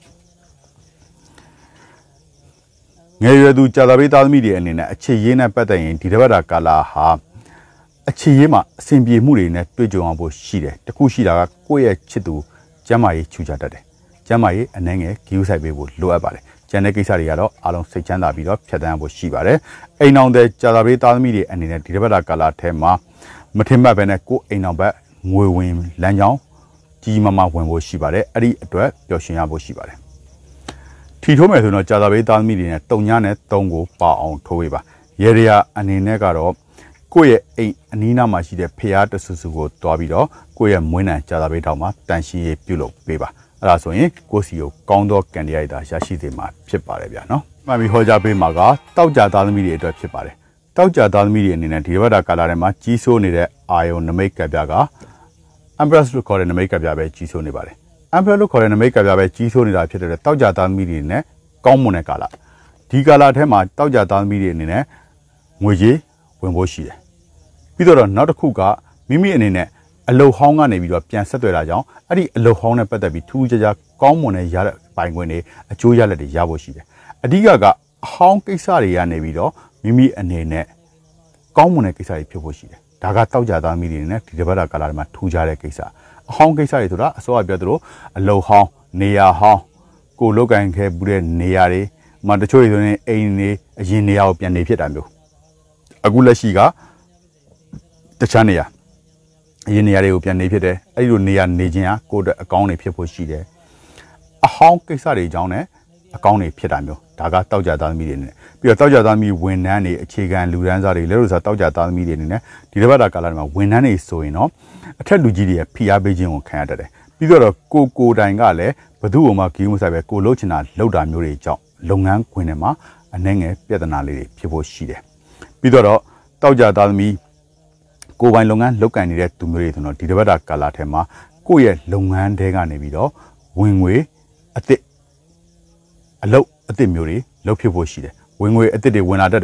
ငယ်ရွယ်သူကြာတာပရိသားသမီးတွေအနေနဲ့အခြေရေးနဲ့ပတ်သက်ရင်ဒီတစ်ပတ်တာကာလဟာအခြေရေးမှာအဆင်ပြေမှုတွေနဲ့တွေ့ကြုံအောင်ဖို့ရှိတယ်တခုရှိတာကကိုယ့်ရဲ့ချစ်သူကျမ်းမာရေးချူချတတ်တယ်ကျမ်းမာရေးအနှဲငယ်ဂရုစိုက်ပေးဖို့လိုအပ်ပါတယ်ကျန်တဲ့ကိစ္စတွေကတော့အားလုံးစိတ်ချမ်းသာပြီးတော့ဖြတ်သန်းဖို့ရှိပါတယ်အိမ်အောင်တဲ့ကြာတာပရိသားသမီးတွေအနေနဲ့ဒီတစ်ပတ်တာကာလထဲမှာမထင်မှတ်ပဲနဲ့ကိုယ်အိမ်အောင်ဘက်ငွေဝင်လမ်းကြောင်းကြီးမားမားဝင်ဖို့ရှိပါတယ်အဲ့ဒီအတွက်ပျော်ရွှင်ရဖို့ရှိပါတယ်ထီထိုးမယ်ဆိုတော့ကြာတာပရိသားသမီးတွေနဲ့3ညနဲ့3ကိုပါအောင်ထိုးပေးပါရေရအနေနဲ့ကတော့ကိုယ့်ရဲ့အိမ်အနီးနားမှာရှိတဲ့ဖျားတဆူဆူကိုတွားပြီးတော့ကိုယ့်ရဲ့မွေးနံကြာတာပရိတောင်မှာတန်ရှင်းရေးပြုလုပ်ပေးပါအဲ့ဒါဆိုရင်ကိုယ့်စီကိုကောင်းသောကံတရားရရှိစေမှာဖြစ်ပါတယ်ဗျာနော်မှန်ပြီးဟောကြားပေးမှာကတောက်ကြသားသမီးတွေအတွက်ဖြစ်ပါတယ်တောက်ကြသားသမီးတွေအနေနဲ့ဒီဘက်တာကာလထဲမှာကြီးစိုးနေတဲ့အာယုံနမိတ်ကပြက Empress လို့ခေါ်တဲ့နမိတ်ကပြပဲကြီးစိုးနေပါတယ် Empress လို့ခေါ်တဲ့နမိတ်ကပြပဲကြီးစိုးနေတာဖြစ်တဲ့တောက်ကြသားသမီးတွေနဲ့ကောင်းမွန်တဲ့ကာလဒီကာလထဲမှာတောက်ကြသားသမီးတွေအနေနဲ့ငွေကြီးဝင်ဖို့ရှိတယ်ပြီးတော့နောက်တစ်ခုကမိမိအနေနဲ့အလုတ်ဟောင်းကနေပြီးတော့ပြန်ဆက်သွယ်တာကြောင့်အဲ့ဒီအလုတ်ဟောင်းနဲ့ပတ်သက်ပြီးထူးခြားခြားကောင်းမွန်တဲ့ရတဲ့ပိုင်ခွင့်တွေအကျိုးရလဒ်တွေရဖို့ရှိတယ်အဓိကအဟောင်းကိစ္စတွေကနေပြီးတော့မိမိအနေနဲ့ကောင်းမွန်တဲ့ကိစ္စတွေဖြစ်ဖို့ရှိတယ်ဒါကတောက်ကြသားမိတွေနဲ့ဒီတစ်ပတ်တာကာလတွေမှာထူးခြားတဲ့ကိစ္စအဟောင်းကိစ္စတွေဆိုတာအစောကပြောသလိုအလုတ်ဟောင်းနေရာဟောင်းကိုလုတ်ကန်ခဲ့ဘူးတဲ့နေရာတွေမှတချို့တွေဆိုရင်အိမ်တွေအရင်နေရာကိုပြန်နေဖြစ်တာမျိုးအခုလက်ရှိကတခြားနေရာအရင်နေရာတွေကိုပြန်နေဖြစ်တယ်အဲ့ဒီလိုနေရာနေခြင်းဟာကိုယ့်အတွက်အကောင်းတွေဖြစ်ဖို့ရှိတယ်အဟောင်းကိစ္စတွေအကြောင်းနဲ့အကောင်းတွေဖြစ်တာမျိုးဒါကတောက်ကြသားသမီးတွေနဲ့ပြီးတော့တောက်ကြသားသမီးဝန်ထမ်းတွေအခြေခံလူတန်းစားတွေလည်းလို့ဆိုတောက်ကြသားသမီးတွေအနေနဲ့ဒီတစ်ပတ်တာကာလမှာဝန်ထမ်းတွေဆိုရင်တော့အထက်လူကြီးတွေဖိအားပေးခြင်းကိုခံရတတ်တယ်ပြီးတော့ကိုတိုင်ကလည်းဘသူ့ဘုံမှာဂီးမဆိုင်ပဲကိုလှုပ်ချင်တာလှုပ်တာမျိုးတွေကြောင့်လုပ်ငန်းခွင်ထဲမှာအနှဲငယ်ပြဿနာလေးတွေဖြစ်ဖို့ရှိတယ်ပြီးတော့တောက်ကြသားသမီးကိုပိုင်လုပ်ငန်းလုပ်ကင်နေတဲ့သူမျိုးတွေဆိုတော့ဒီတစ်ပတ်တာကာလထဲမှာကိုယ့်ရဲ့လုပ်ငန်းထဲကနေပြီးတော့ဝင်ငွေအသစ်အလုပ်အသစ်မျိုးတွေလုပ်ဖြစ်ဖို့ရှိတယ်ဝင်ငွေအသစ်တွေဝင်လာတတ်တယ်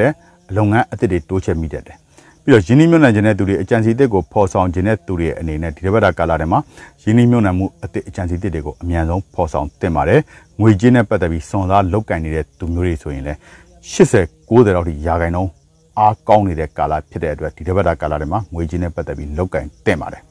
လုပ်ငန်းအသစ်တွေတိုးချဲ့မိတတ်တယ်ပြီးတော့ယင်းနှိမ့်မြုံနှံခြင်းတဲ့သူတွေအကြံစီတစ်ကိုဖော်ဆောင်ခြင်းတဲ့သူတွေအနေနဲ့ဒီတစ်ပတ်ကာလထဲမှာယင်းနှိမ့်မြုံနှံမှုအသစ်အကြံစီတစ်တွေကိုအမြန်ဆုံးဖော်ဆောင်တင်ပါတယ်ငွေကြေးနဲ့ပတ်သက်ပြီးစွန်စားလောက်ကင်နေတဲ့သူမျိုးတွေဆိုရင်လည်း80 90လောက်ထိရာခိုင်နှုန်းအားကောင်းနေတဲ့ကာလဖြစ်တဲ့အတွက်ဒီတစ်ပတ်ကာလထဲမှာငွေကြေးနဲ့ပတ်သက်ပြီးလောက်ကင်တင်ပါတယ်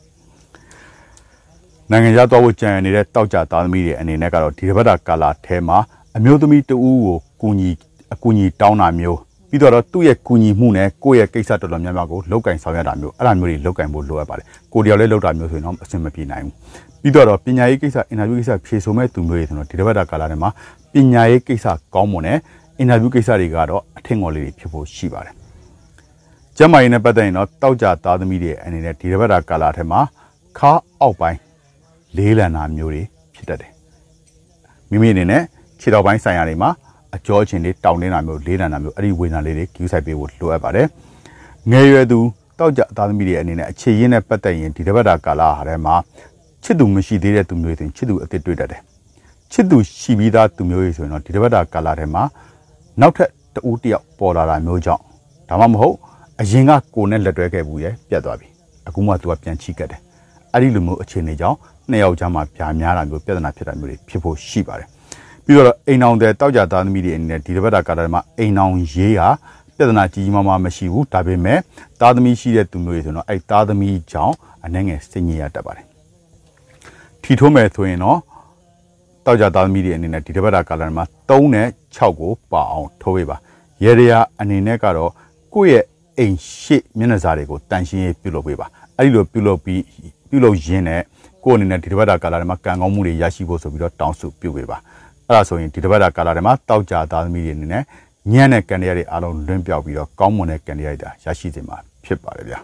နိုင်ငံခြားသွားဖို့ကြံရနေတဲ့တောက်ကြသားသမီးတွေအနေနဲ့ကတော့ဒီတစ်ပတ်ကာလထဲမှာအမျိုးသမီးတဦးကိုအကူအညီတောင်းတာမျိုးပြီးတော့သူ့ရဲ့ကူညီမှုနဲ့ကိုယ့်ရဲ့ကိစ္စတော်တော်များများကိုလောက်ကင်ဆောင်ရတာမျိုးအဲ့ဒါမျိုးတွေလောက်ကင်ဖို့လိုအပ်ပါတယ်ကိုတယောက်လည်းလောက်တာမျိုးဆိုရင်တော့အဆင်မပြေနိုင်ဘူးပြီးတော့ပညာရေးကိစ္စအင်တာဗျူးကိစ္စဖြေဆိုမဲ့သူမျိုးတွေဆိုတော့ဒီတစ်ပတ်ကာလထဲမှာပညာရေးကိစ္စကောင်းမွန်တဲ့အင်တာဗျူးကိစ္စတွေကတော့အထင်ပေါ်လေးတွေဖြစ်ဖို့ရှိပါတယ်ကျမကြီးနဲ့ပတ်သက်ရင်တော့တောက်ကြသားသမီးတွေအနေနဲ့ဒီတစ်ပတ်ကာလထဲမှာခါအောက်ပိုင်းလေးလံတာမျိုးတွေဖြစ်တတ်တယ်မိမိအနေနဲ့ခြေတော်ပိုင်းဆိုင်ရာတွေမှာအကျော်ချင်းတွေတောင်းနေတာမျိုးလေးလံတာမျိုးအဲ့ဒီဝေဒနာလေးတွေကျူးဆိုင်ပေးဖို့လိုအပ်ပါတယ်ငယ်ရွယ်သူတောက်ကြသားသမီးတွေအနေနဲ့အခြေရင်းနဲ့ပတ်သက်ရင်ဒီတစ်ပတ်ကာလဟာထဲမှာချစ်သူမရှိသေးတဲ့သူမျိုးတွေချစ်သူအသစ်တွေ့တတ်တယ်ချစ်သူရှိပြီးသားသူမျိုးတွေဆိုရင်တော့ဒီတစ်ပတ်ကာလထဲမှာနောက်ထပ်တဦးတယောက်ပေါ်လာတာမျိုးကြောင့်ဒါမှမဟုတ်အရင်ကကိုနဲ့လက်တွဲခဲ့ဘူးရဲ့ပြတ်သွားပြီအခုမှသူကပြန်ချိကတ်တယ်အဲ့ဒီလိုမျိုးအခြေအနေကြောင့်နှစ်ယောက်ကြားမှာပြာများတာမျိုးပြဿနာဖြစ်တာမျိုးတွေဖြစ်ဖို့ရှိပါတယ်ပြီးတော့အိမ်အောင်တဲ့တောက်ကြသားသမီးတွေအနေနဲ့ဒီတစ်ပတ်ကာလမှာအိမ်အောင်ရေးဟာပြဿနာကြီးကြီးမားမားမရှိဘူးဒါပေမဲ့သားသမီးရှိတဲ့သူမျိုးတွေဆိုတော့အဲ့သားသမီးကြောင့်အနေငယ်စိတ်ညစ်ရတတ်ပါတယ်ထီထိုးမယ်ဆိုရင်တော့တောက်ကြသားသမီးတွေအနေနဲ့ဒီတစ်ပတ်ကာလမှာ3နဲ့6ကိုပါအောင်ထိုးပေးပါရေရအနေနဲ့ကတော့ကိုယ့်ရဲ့အိမ်ရှိမျက်နှာစာတွေကိုတန်ရှင်းရေးပြုလုပ်ပေးပါအဲ့ဒီလိုပြုလုပ်ရင်းနဲ့ကိုယ်အနေနဲ့ဒီတစ်ပတ်ကာလထဲမှာကံကောင်းမှုတွေရရှိဖို့ဆိုပြီးတော့တောင်းဆိုပြုပေးပါအဲ့ဒါဆိုရင်ဒီတစ်ပတ်ကာလထဲမှာတောက်ကြသားသမီးတွေအနေနဲ့ညံ့တဲ့ကံတရားတွေအားလုံးလွင့်ပြောက်ပြီးတော့ကောင်းမွန်တဲ့ကံတရားတွေရရှိစေမှာဖြစ်ပါတယ်ဗျာ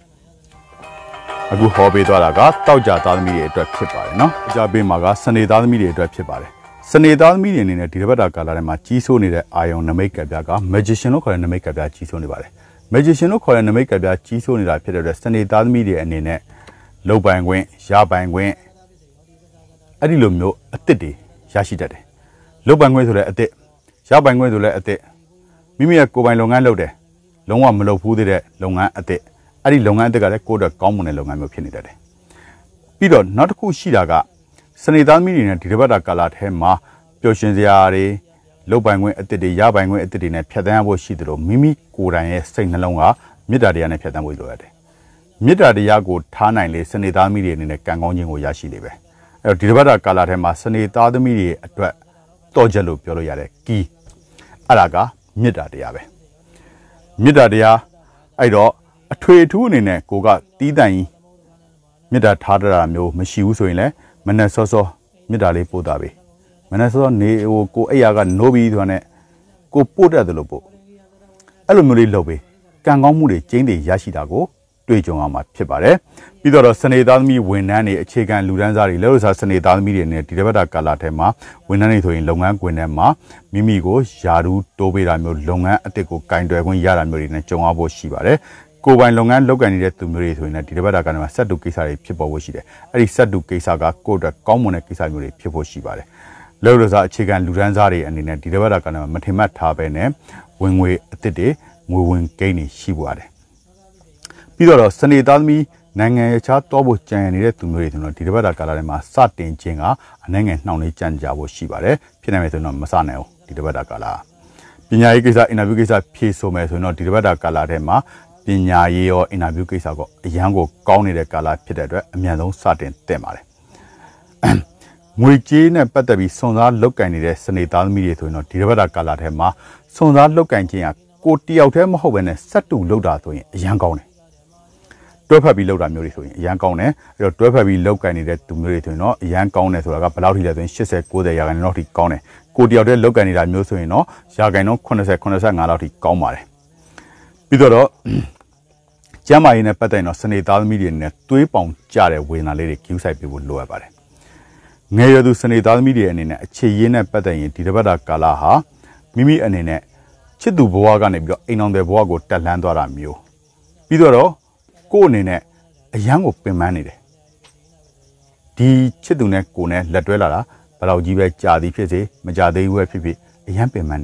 အခုဟောပေးသွားတာကတောက်ကြသားသမီးတွေအတွက်ဖြစ်ပါတယ်နော်ကြားပေးမှာကစနေသားသမီးတွေအတွက်ဖြစ်ပါတယ်စနေသားသမီးတွေအနေနဲ့ဒီတစ်ပတ်ကာလထဲမှာကြီးစိုးနေတဲ့အာယုံနမိတ်ကပြားက magician လို့ခေါ်တဲ့နမိတ်ကပြားကြီးစိုးနေပါတယ် magician လို့ခေါ်တဲ့နမိတ်ကပြားကြီးစိုးနေတာဖြစ်တဲ့အတွက်စနေသားသမီးတွေအနေနဲ့လုံပိုင်ခွင့်ရပိုင်ခွင့်အဲ့ဒီလိုမျိုးအသစ်တွေရရှိတတ်တယ်လုံပိုင်ခွင့်ဆိုတဲ့အသစ်ရပိုင်ခွင့်ဆိုလည်းအသစ်မိမိရဲ့ကိုယ်ပိုင်လုပ်ငန်းလုပ်တယ်လုံးဝမလုပ်ဘူးသေးတဲ့လုပ်ငန်းအသစ်အဲ့ဒီလုပ်ငန်းအသစ်ကလည်းကိုယ့်အတွက်ကောင်းမွန်တဲ့လုပ်ငန်းမျိုးဖြစ်နေတတ်တယ်ပြီးတော့နောက်တစ်ခုရှိတာကစနေသားသမီးတွေနဲ့ဒီတစ်ပတ်ကာလထဲမှာပျော်ရွှင်စရာတွေလုံပိုင်ခွင့်အသစ်တွေရပိုင်ခွင့်အသစ်တွေနဲ့ဖြတ်သန်းရဖို့ရှိတယ်လို့မိမိကိုယ်တိုင်ရဲ့စိတ်နှလုံးကမေတ္တာတရားနဲ့ဖြတ်သန်းဖို့လိုရတယ်မေတ္တာတရားကိုထားနိုင်လေစနေသားသမီးတွေအနေနဲ့ကံကောင်းခြင်းကိုရရှိလေပဲအဲ့တော့ဒီတစ်ပတ်ကာလထဲမှာစနေသားသမီးတွေအတွက်တော့ချက်လို့ပြောလို့ရတယ်ကီးအဲ့ဒါကမေတ္တာတရားပဲမေတ္တာတရားအဲ့တော့အထွေအထူးအနေနဲ့ကိုကတီးတန်ကြီးမေတ္တာထားတာမျိုးမရှိဘူးဆိုရင်လည်းမနဲ့စောစောမေတ္တာလေးပို့တာပဲမနဲ့စောစောနေကိုအိယာကနိုးပြီးဆိုတာနဲ့ကိုပို့တတ်တယ်လို့ပို့အဲ့လိုမျိုးလေးလုပ်ပေးကံကောင်းမှုတွေကျင်းတွေရရှိတာကိုတွေ့ကြုံအောင်မှာဖြစ်ပါတယ်ပြီးတော့စနေသားသမီးဝန်ထမ်းတွေအခြေခံလူတန်းစားတွေလက်လို့စားစနေသားသမီးတွေနဲ့ဒီတစ်ပတ်ကာလထဲမှာဝန်ထမ်းတွေဆိုရင်လုပ်ငန်းခွင်ထဲမှာမိမိကိုယာတူးတိုးပေးတာမျိုးလုပ်ငန်းအသစ်ကိုကင်တွယ်ခွင့်ရတာမျိုးတွေနဲ့ကြုံရဖို့ရှိပါတယ်ကိုယ်ပိုင်လုပ်ငန်းလုပ်ကိုင်နေတဲ့သူမျိုးတွေဆိုရင်လည်းဒီတစ်ပတ်ကာလမှာစက်တူကိစ္စတွေဖြစ်ပေါ်ဖို့ရှိတယ်အဲ့ဒီစက်တူကိစ္စကကိုယ့်အတွက်ကောင်းမွန်တဲ့ကိစ္စမျိုးတွေဖြစ်ဖို့ရှိပါတယ်လက်လို့စားအခြေခံလူတန်းစားတွေအနေနဲ့ဒီတစ်ပတ်ကာလမှာမထင်မှတ်ထားပဲနဲ့ဝင်ငွေအသစ်တွေငွေဝင်ကိန်းတွေရှိပါတယ်ပြီးတော့စနေသားသမီးနိုင်ငံခြားတောဖို့ကြံရနေတဲ့သူမျိုးတွေဆိုတော့ဒီတစ်ပတ်ကာလထဲမှာစတင်ခြင်းကအနှဲငယ်နှောင့်နှေးကြံ့ကြဖို့ရှိပါတယ်ဖြစ်နိုင်မယ်ဆိုတော့မစနိုင်ဘူးဒီတစ်ပတ်ကာလပညာရေးကိစ္စအင်တာဗျူးကိစ္စဖြေဆိုမယ်ဆိုတော့ဒီတစ်ပတ်ကာလထဲမှာပညာရေးရောအင်တာဗျူးကိစ္စကောအရန်ကိုကောင်းနေတဲ့ကာလဖြစ်တဲ့အတွက်အမြန်ဆုံးစတင်တင်ပါတယ်ငွေကြေးနဲ့ပတ်သက်ပြီးစွန်စားလောက်ကင်နေတဲ့စနေသားသမီးတွေဆိုရင်တော့ဒီတစ်ပတ်ကာလထဲမှာစွန်စားလောက်ကင်ခြင်းကကိုတယောက်တည်းမဟုတ်ဘဲနဲ့စက်တူလောက်တာဆိုရင်အရန်ကောင်းတယ်တွဲဖက်ပြီးလောက်တာမျိုးတွေဆိုရင်အရန်ကောင်းတယ်အဲ့တော့တွဲဖက်ပြီးလောက်ကင်နေတဲ့သူမျိုးတွေဆိုရင်တော့အရန်ကောင်းတယ်ဆိုတာကဘယ်လောက်ထိလဲဆိုရင်80 90ရာခိုင်နှုန်းလောက်ထိကောင်းတယ်ကိုတယောက်တည်းလောက်ကင်နေတာမျိုးဆိုရင်တော့ရာခိုင်နှုန်း80 85လောက်ထိကောင်းပါတယ်ပြီးတော့ကျမ်းမာရေးနဲ့ပတ်သက်ရင်တော့စနေသားသမီးတွေနဲ့သွေးပေါင်ကျတဲ့ဝေဒနာလေးတွေကျူးဆိုင်ပေးဖို့လိုအပ်ပါတယ်ငယ်ရွယ်သူစနေသားသမီးတွေအနေနဲ့အခြေရင်းနဲ့ပတ်သက်ရင်ဒီတစ်ပတ်ကာလဟာမိမိအနေနဲ့ချစ်သူဘဝကနေပြီးတော့အိမ်အောင်တဲ့ဘဝကိုတက်လှမ်းသွားတာမျိုးပြီးတော့ကိုယ်အနေနဲ့အရန်ကိုပင်ပန်းနေတယ်ဒီချစ်သူနဲ့ကိုယ်နဲ့လက်တွဲလာတာဘယ်လောက်ကြီးပဲကြာသည်ဖြစ်စေမကြာသေးဘူးပဲဖြစ်ဖြစ်အရန်ပင်ပန်းနေတယ်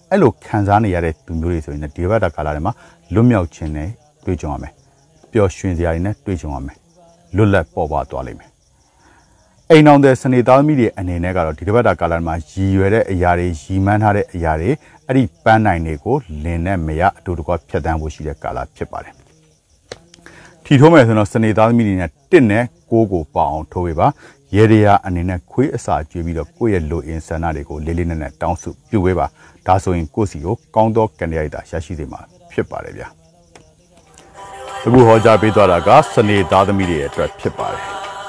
အဲ့လိုခံစားနေရတဲ့သူမျိုးတွေဆိုရင်ဒီဘက်တာကာလာတွေမှာလွတ်မြောက်ခြင်းနဲ့တွေ့ကြုံရမယ်ပျော်ရွှင်စရာတွေနဲ့တွေ့ကြုံရမယ်လွတ်လပ်ပေါ်ပါသွားလိမ့်မယ်အိမ်အောင်တဲ့စနေသားသမီးတွေအနေနဲ့ကတော့ဒီတစ်ပတ်တာကာလမှာရည်ရွယ်တဲ့အရာတွေရည်မှန်းထားတဲ့အရာတွေအဲ့ဒီပန်းနိုင်တွေကိုလင်နဲ့မရအတူတကွဖြတ်တန်းဖို့ရှိတဲ့ကာလဖြစ်ပါတယ်ထီထိုးမယ်ဆိုတော့စနေသားသမီးတွေနဲ့1နဲ့6ကိုပေါအောင်ထိုးပေးပါရေရရာအနေနဲ့ခွေးအစာကျွေးပြီးတော့ကိုယ့်ရဲ့လိုအင်ဆန္ဒတွေကိုလေးလေးနက်နက်တောင်းစုပြုပေးပါဒါဆိုရင်ကိုယ့်စီကိုကောင်းသောကံရည်တာရရှိစေမှာဖြစ်ပါတယ်ဗျာအခုဟောကြားပေးသွားတာကစနေသားသမီးတွေအတွက်ဖြစ်ပါတယ်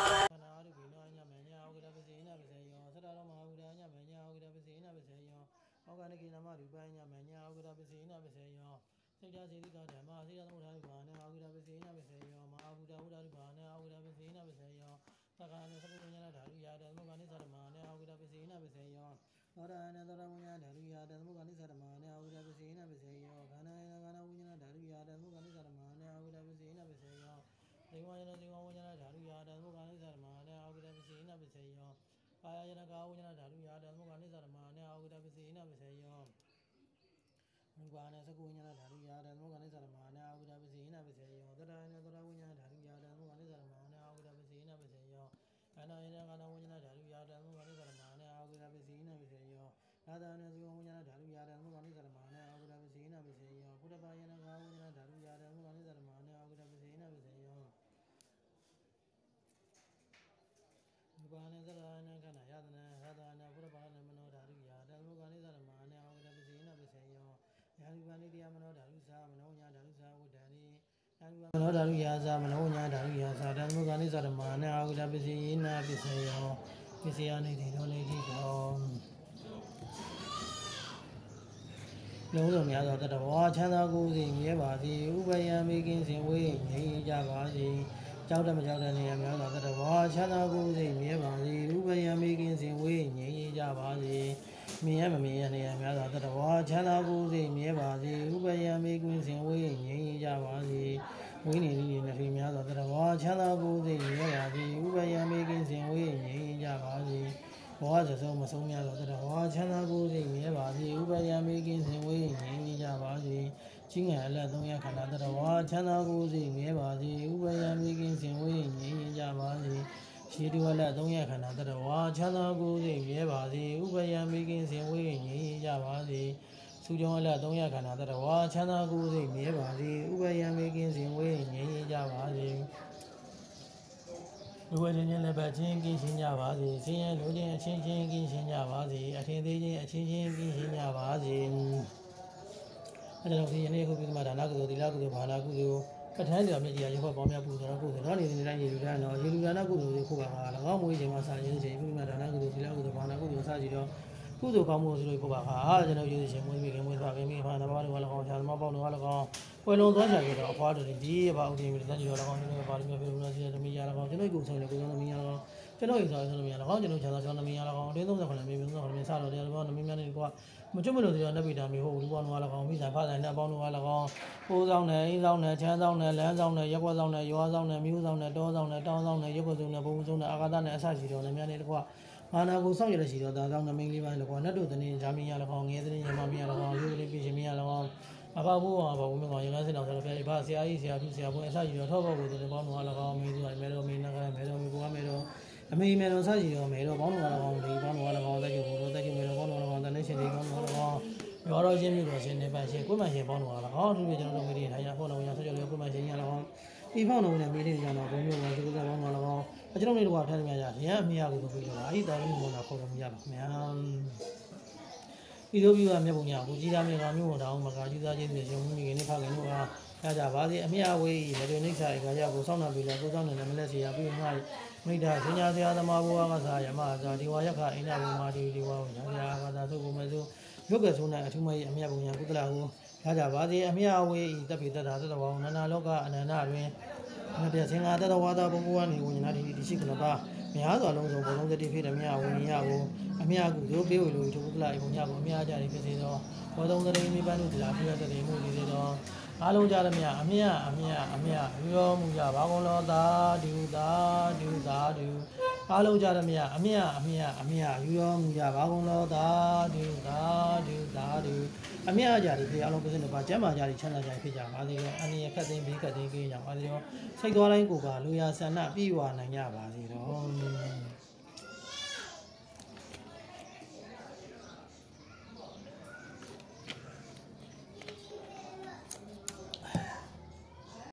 မနောဓာတုယာဇာမနောညာဓာတုယာဇာဓမ္မကနိသရမနာအာဟုတပစ္စယေနာပစ္စယောပစ္စယနေတိတော်နေတိတော်လုံးစုံများသောတတဝါချမ်းသာကိုယ်စီမြဲပါစေဥပယံမိကင်းစင်ဝေးငြိမ်းကြပါစေကြောက်တမကြောက်တဲ့နေရာများသောတတဝါချမ်းသာကိုယ်စီမြဲပါစေဥပယံမိကင်းစင်ဝေးငြိမ်းကြပါစေမြင်ရမမြင်ရနေရာများသောတတဝါချမ်းသာကိုယ်စီမြဲပါစေဥပယံမိကင်းစင်ဝေးငြိမ်းကြပါစေဝိနေတိနေဖေများသောတတဝါချမ်းသာကိုယ်စီမြဲပါစေဥပယံမိကင်းစင်ဝေးငြိမ်းကြပါစေဘောဇဆုံးမဆုံးများသောတတဝါချမ်းသာကိုယ်စီမြဲပါစေဥပယံမိကင်းစင်ဝေးငြိမ်းကြပါစေချင်းငယ်အလက်300ခန္ဓာတတဝါချမ်းသာကိုယ်စီမြဲပါစေဥပယံမိကင်းစင်ဝေးငြိမ်းကြပါစေရှိတုအလက်300ခန္ဓာတတဝါချမ်းသာကိုယ်စီမြဲပါစေဥပယံမိကင်းစင်ဝေးငြိမ်းကြပါစေစုကြောအလက်300ခန္ဓာတတဝါချမ်းသာကိုယ်စီမြဲပါစေဥပယံမိကင်းစင်ဝေးငြိမ်းကြပါစေလူဝဲခြင်းလည်းပဲချင်းကင်းရှင်းကြပါစေဆင်းရဲလူချင်းအချင်းချင်းကင်းရှင်းကြပါစေအထင်သေးချင်းအချင်းချင်းကင်းရှင်းကြပါစေအဲဒါကြောင့်ဒီနေ့ခုပြီးမှဒါနကုသိုလ်သီလကုသိုလ်ဘာနာကုသိုလ်ပဋ္ဌာန်းတရားမြတ်ကြီးရေဖို့ပေါင်းများပူဇော်ကုသိုလ်တော့နေတိုင်းရေလူဒါနော်ရေလူဒါနကုသိုလ်တွေခုပါပါ၎င်းမွေးချိန်မှာစာရင်းချိန်ပြီးမှဒါနကုသိုလ်သီလကုသိုလ်ဘာနာကုသိုလ်စကြည့်တော့ကုသိုလ်ကောင်းမှုဆိုလို့ခုပါပါကျွန်တော်ရေးရှင်မွေးမိခင်မွေးသွားခင်မိဖာနဘာတွေ၎င်းခြာသမားပေါင်းတွေ၎င်းပွဲလုံးသွားကြကြတော့အဖွားတွေဒီဘာဥဒိမိတန်းကြတော့၎င်းကျွန်တော်ပါလိမဖြစ်လို့လားစီသမီးရ၎င်းကျွန်တော်ကိုယ်ဆောင်တယ်ကိုယ်ဆောင်သမီးရ၎င်းကျွန်တော်ရေးစားသမီးရ၎င်းကျွန်တော်ခြာသာဆောင်သမီးရ၎င်းအတင်း39မြေ39မြေစတော့တယ်ဘောသမီးများနေကွာမကျွတ်မလို့ဆိုတော့နဗိတာမျိုးဟုတ်လူပေါင်းတော့၎င်းမိဆိုင်ဖာဆိုင်နဲ့ပေါင်းတော့၎င်းကိုးဆောင်တယ်အင်းဆောင်တယ်ချမ်းဆောင်တယ်လမ်းဆောင်တယ်ရက်ွက်ဆောင်တယ်ရွာဆောင်တယ်မြို့ဆောင်တယ်တောဆောင်တယ်တောင်းဆောင်တယ်ရက်ွက်ဆောင်တယ်ဘုံဆောင်တယ်အာဃာတနဲ့အဆရှိတော်လည်းများနေကွာမာနာကိုစောင့်ရတဲ့ရှိတော်ဒါဆောင်နမိန်လေးပိုင်းလောကနတ်တို့တနေဂျာမီယာ၎င်းငယ်တဲ့ရမမီယာ၎င်းလူလေးပြည်ရှင်မီယာ၎င်းအဘဘိုးဟာဘဝမျိုးကရမစင်တော်ဆိုတော့ပြဘာဆရာကြီးဆရာကြီးဆရာဘုန်းအဆရှိတော်ထောက်ဖို့ကိုတည်းပေါင်းတော့၎င်းမင်းသူမဲတော်မင်းနာကမဲတော်မင်းဘုရားမဲတော်အမေမဲတော်ဆရှိတော်မဲတော်ပေါင်းတော့၎င်းဒီပေါင်းတော့၎င်းတက်ကြို့ဘုရားတက်ကြို့မဲတော်ပေါင်းတော့၎င်းတန်ရှင်ဒီပေါင်းတော့၎င်းရောတော်ချင်းမြို့တော်ရှင်နေပါရှင်ကိုယ်မှရှင်ပေါင်းတော့၎င်းသူတွေကျွန်တော်တို့မိတွေထိုင်ရဖို့တော့ရဆွကြလို့ကိုယ်မှရှင်ရ၎င်းဒီပေါင်းတော့နဲ့မိတွေကျွန်တော်ဘုံမျိုးကဒီကုသပေါင်းတော့၎င်းကျွန်တော်တို့ကထားနေကြရရအမြကိုပြီးတော့အဲ့ဒီတော်လေးမျိုးကခေါ်လို့မရပါခင်ဗျာဒီလိုပြီးတော့မြတ်ဘုံညာကိုကြီးသားမြေကမြို့တော်မကကြီးသားချင်းတွေရှင်မိခင်နဲ့ဖခင်တို့ကရကြပါစေအမြဝေးမတွေနိစ္စဧကရကိုစောင့်နာပြီးတော့ကိုစောင့်နေတယ်မလက်စီရပြီးမှမိဒ္ဓဆညာဆရာသမားဘုရားကစားရမသာဒီဝါယခအိန္ဒဘုမာဒီဝါဝညာဘာသာသုဘုမေသုရုပ်ကဆုံးတဲ့အထူးမကြီးအမြဘုံညာကုသလကိုရကြပါစေအမြဝေးတပိတ္တာသတ္တဝါနန္ဒလောကအနန္တတွင်မြတ်ဆင်္ဃာတတဝါဒဘုံဘဝနေဝဉ္ဇနာတိရှိကနပါများစွာလုံးစုံဘုံလုံးတတိဖြစ်တယ်မြတ်ဝိညာဉ်ကိုအမြကုသိုလ်ပေးဝေလို့ထုကုသလအိမ်ဘုံညာကိုအမြကြရဖြစ်စေသောဘောသုံးတရေမိပန်းတို့ဒီလာပြည့်တဲ့မှုလေးတွေတော့အားလုံးကြရမြအမြယူတော်မူကြပါကုန်လောသာဓုအားလုံးကြရမြအမြယူတော်မူကြပါကုန်လောသာဓုအမြကြတယ်ဖေအားလုံးပြည့်စုံပါကျမ်းမာကြတယ်ချမ်းသာကြဖြစ်ကြပါစေတော့အနည်းခက်သိမ်းဘေးခက်သိမ်းကြပါစေတော့စိတ်သွားတိုင်းကိုယ်ပါလူရဆန္ဒပြည့်ဝနိုင်ကြပါစေတော့